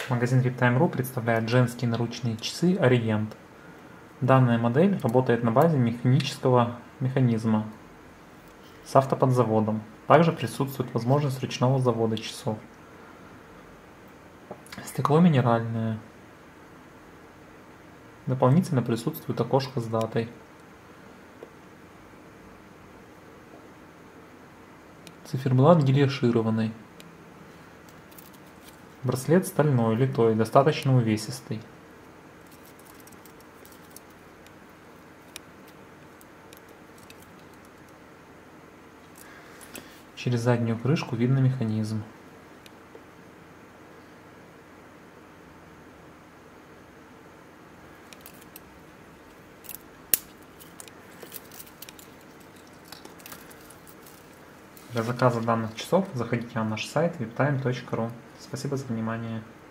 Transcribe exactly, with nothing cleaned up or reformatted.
Магазин виптайм точка ру представляет женские наручные часы Ориент. Данная модель работает на базе механического механизма с автоподзаводом. Также присутствует возможность ручного завода часов. Стекло минеральное. Дополнительно присутствует окошко с датой. Циферблат гелиошированный. Браслет стальной, литой, достаточно увесистый. Через заднюю крышку видно механизм. Для заказа данных часов заходите на наш сайт виптайм точка ру. Спасибо за внимание.